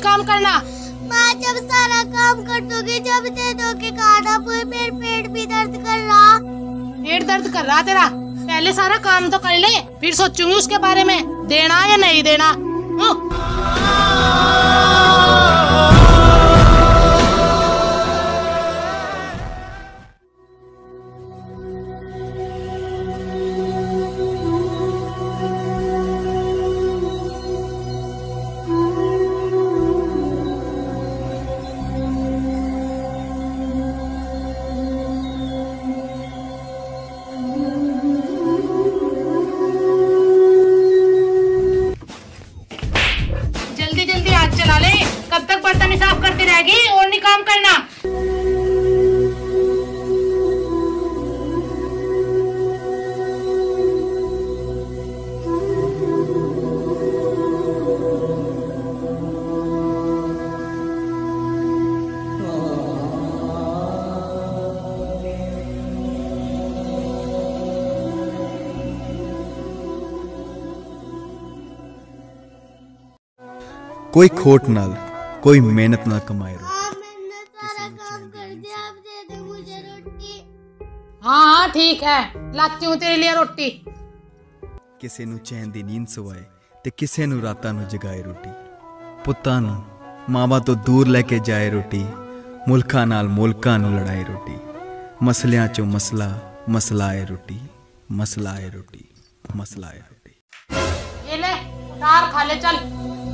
काम करना। माँ जब सारा काम कर दोगे, जब दे दोगे खाना, मेरे पेट भी दर्द कर रहा। पेट दर्द कर रहा तेरा? पहले सारा काम तो कर ले, फिर सोचूंगी उसके बारे में, देना या नहीं देना। कब तक बर्तन साफ करती रहेगी और नहीं काम करना? कोई खोट नाल, कोई मेहनत ना कमाए रो। मैंने सारा काम कर दिया, अब दे दो मुझे रोटी। हाँ ठीक है, लाती हूँ तेरे लिए रोटी। किसे नु चैन दी नींद सवाए ते किसे नु रातां नु जगाए रोटी। पुत्तां नु मावा तो दूर लेके जाए रोटी, मुल्कां नाल मुल्कां नु लड़ाए रोटी। मसलियां चो मसला, मसला है रोटी, मसला है रोटी, मसला है रोटी। ये ले उतार, खा ले चल।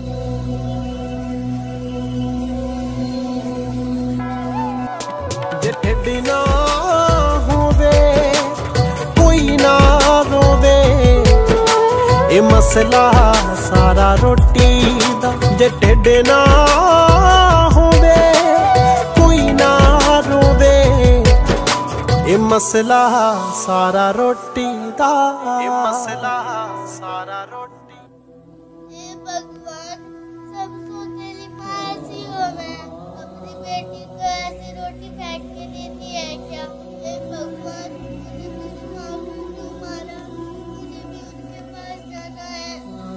जे ढिड ना होवे कोई ना रोवे, ए मसला सारा रोटी दा। जे ढिड ना होवे कोई ना रोवे, ए मसला सारा रोटी दा, ए मसला सारा रोटी। हे भगवान, सब सोतेली माँ ऐसी हो, मैं अपनी बेटी को ऐसी रोटी फेंक के देती है क्या? हे भगवान, मुझे मेरी माँ को क्यों मारा? मुझे भी उनके पास जाना है।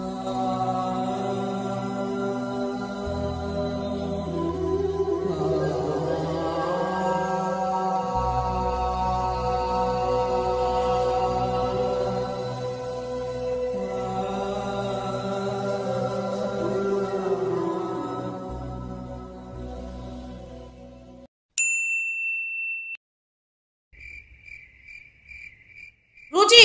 रुचि,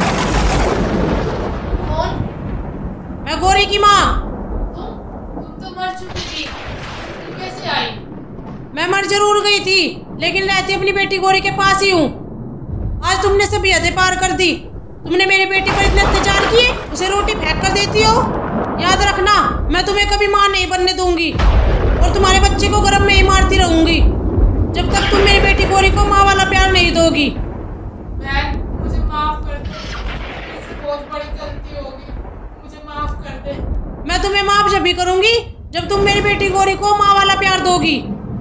कौन? मैं गौरी की माँ। तुम तो मर चुकी थी, तुम कैसे आई? मैं मर जरूर गई थी, लेकिन रहती अपनी बेटी गौरी के पास ही हूँ। आज तुमने सभी हदें पार कर दी। तुमने मेरी बेटी पर इतने अत्याचार किए, उसे रोटी फेंक कर देती हो। याद रखना, मैं तुम्हें कभी माँ नहीं बनने दूंगी और तुम्हारे बच्चे को गर्भ में ही मारती रहूंगी जब तक तुम मेरी बेटी गौरी को माँ वाला प्यार नहीं दोगी। मुझे माफ कर दे, मुझसे बहुत बड़ी गलती होगी, मुझे माफ कर दे। मैं तुम्हें माफ जब भी करूंगी जब तुम मेरी बेटी गौरी को माँ वाला प्यार दोगी।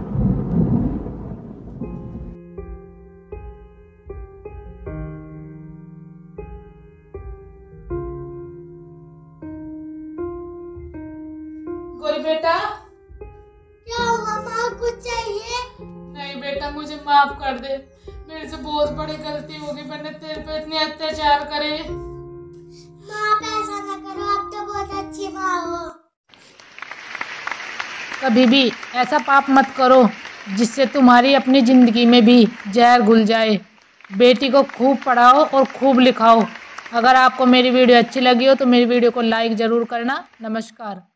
गौरी बेटा। क्या हुआ माँ, कुछ चाहिए? नहीं बेटा, मुझे माफ कर दे, मेरे से बहुत बड़ी गलती होगी, मैंने तेरे पे इतने अत्याचार करे। माँ ऐसा ना करो, आप तो बहुत अच्छी माँ हो। कभी भी ऐसा पाप मत करो जिससे तुम्हारी अपनी जिंदगी में भी जहर घुल जाए। बेटी को खूब पढ़ाओ और खूब लिखाओ। अगर आपको मेरी वीडियो अच्छी लगी हो तो मेरी वीडियो को लाइक ज़रूर करना। नमस्कार।